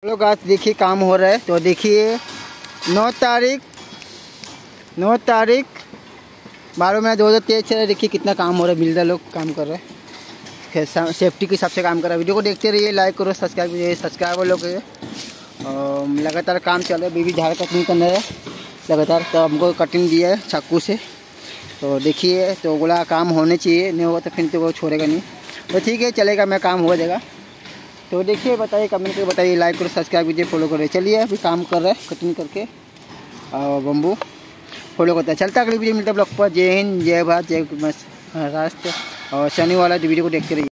Hello guys, देखिए काम हो रहा है। तो देखिए 9 तारीख 12 महीना 2023 से देखिए कितना काम हो रहा है। बिल्डर लोग काम कर रहे हैं, सेफ्टी के हिसाब से काम कर रहा है। वीडियो को देखते रहिए, लाइक करो, सब्सक्राइब कीजिए। सब्सक्राइबर लोग लगातार काम चल रहा है। बेबी झाड़ कटिंग करना है लगातार, तो हमको कटिंग दिया है चाकू से। तो देखिए, तो बोला काम होने चाहिए, नहीं होगा तो फिर तो वो छोड़ेगा नहीं। तो ठीक है, चलेगा, मैं काम हो जाएगा। तो देखिए, बताइए, कमेंट करके बताइए, लाइक करो, सब्सक्राइब कीजिए, फॉलो करें। चलिए, अभी काम कर रहा है कटिंग करके बम्बू फॉलो करता है। चलता अगली वीडियो मिलता है ब्लॉग पर। जय हिंद, जय भारत, जय महाराष्ट्र। और शनि वाला वीडियो को देखते रहिए।